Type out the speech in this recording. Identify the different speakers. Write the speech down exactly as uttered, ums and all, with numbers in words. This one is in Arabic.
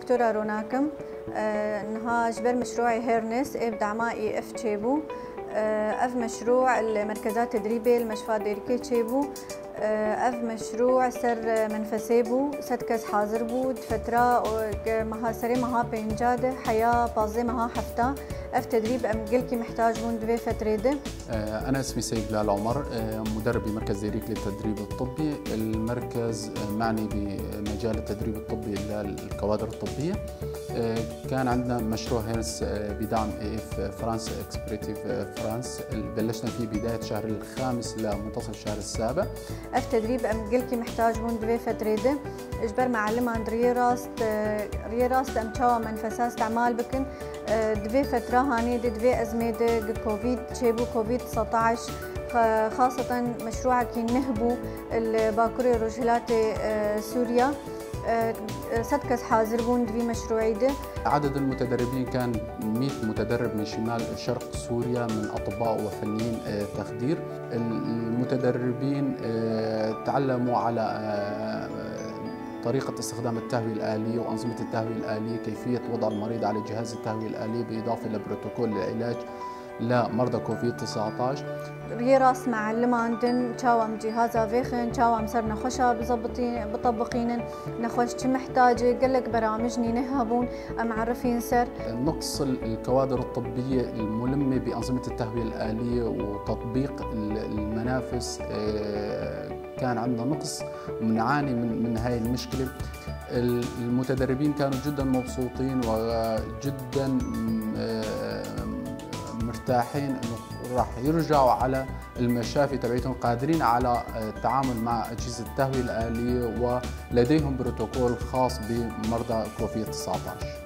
Speaker 1: دكتورة روناكم. نها جبر مشروعي هيرنس ابدع مائي اف تشيبو اف مشروع المركزات تدريبي المشفى ديركي تشيبو اف مشروع سر منفسيبو ستكس حاضر بود فترة مها سري مها بينجاده حياة بازي مها حفتا اف تدريب ام قلكي محتاج بون دوي فتريده.
Speaker 2: أنا اسمي سيد بلال عمر، مدرب بمركز ديريك للتدريب الطبي. المركز معني بمجال التدريب الطبي للكوادر الطبية. كان عندنا مشروع هيرنس بدعم اف فرانس اكسبريتيف فرانس، بلشنا فيه بداية شهر الخامس لمنتصف الشهر السابع.
Speaker 1: اف تدريب ام قلكي محتاج بون دوي فتريده اجبر معلمان ريراست ريراست ام تشاو منفسا استعمال بكن دوي فترة هاني دوي أزمة كوفيد تشيبو كوفيد تسعة عشر، خاصة مشروع كي نهبو الباكوري رجلات سوريا ستكس حاضر بون دوي مشروعي ده.
Speaker 2: عدد المتدربين كان مئة متدرب من شمال شرق سوريا من أطباء وفنيين تخدير. المتدربين تعلموا على طريقة استخدام التهوية الآلية وأنظمة التهوية الآلية، كيفية وضع المريض على جهاز التهوية الآلية بالإضافة لبروتوكول العلاج لمرضى كوفيد تسعة عشر.
Speaker 1: ريراس معلمان دن تشاوم جهازا فيخن تشاوم صرنا خشا بزبطين بطبقين نخوش شو محتاجة قالك برامجني نهبون أم عرفين سر.
Speaker 2: نقص الكوادر الطبية الملمة بأنظمة التهوية الآلية وتطبيق المنافس كان عندنا نقص ومنعاني من من هاي المشكلة. المتدربين كانوا جدا مبسوطين وجدا مرتاحين انه راح يرجعوا على المشافي تبعيتهم قادرين على التعامل مع اجهزه التهويه الاليه ولديهم بروتوكول خاص بمرضى كوفيد تسعة عشر.